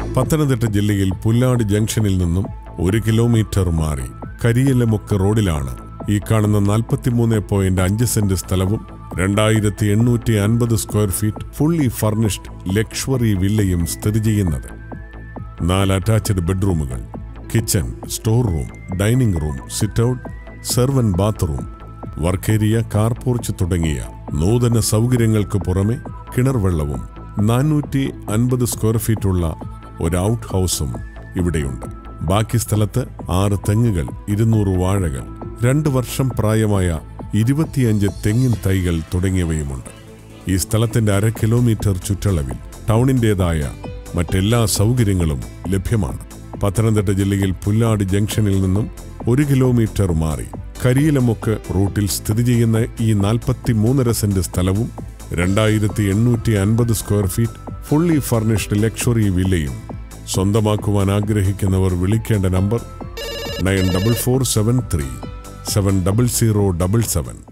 പത്തനംതിട്ട ജില്ലയിൽ പുല്ലാട് ജംഗ്ഷനിൽ നിന്നും 1 കിലോമീറ്റർ മാറി കരിയിലമുക്ക് റോഡിലാണ് ഈ കാണുന്ന 43.5 സെന്റ് സ്ഥലവും 2850 square feet fully furnished luxury വില്ലയും സ്ഥിതി ചെയ്യുന്നത്. 4 അറ്റാച്ച്ഡ് ബെഡ്റൂമുകൾ, kitchen, store room, dining room, sit out, servant bathroom, work area, car porch തുടങ്ങിയ നൂതന സൗകര്യങ്ങൾക്ക് പുറമെ കിണർ വെള്ളവും 450 സ്ക്വയർ ഫീറ്റുള്ള ഒരു ഔട്ട് ഹൗസും ഇവിടെയുണ്ട്. ബാക്കി സ്ഥലത്ത് 6 തെങ്ങുകൾ, 200 വാഴകൾ, 2 വർഷം പ്രായമായ 25 തെങ്ങിൻ തൈകൾ തുടങ്ങിയവയുമുണ്ട്. ഈ സ്ഥലത്തിന്റെ 1/2 കിലോമീറ്റർ ചുറ്റളവിൽ ടൗണിന്റേതായ മറ്റെല്ലാ സൗകര്യങ്ങളും ലഭ്യമാണ്. പത്തനംതിട്ട ജില്ലയിൽ പുല്ലാട് ജംഗ്ഷനിൽ നിന്നും 1 കിലോമീറ്റർ മാറി കരിയിലമുക്ക് റൂട്ടിൽ സ്ഥിതി ചെയ്യുന്ന ഈ 43.5 സെന്റ് സ്ഥലവും 2850 square feet fully furnished luxury വില്ലയും സ്വന്തമാക്കുവാൻ ആഗ്രഹിക്കുന്നവർ വിളിക്കേണ്ട നമ്പർ 9447370077.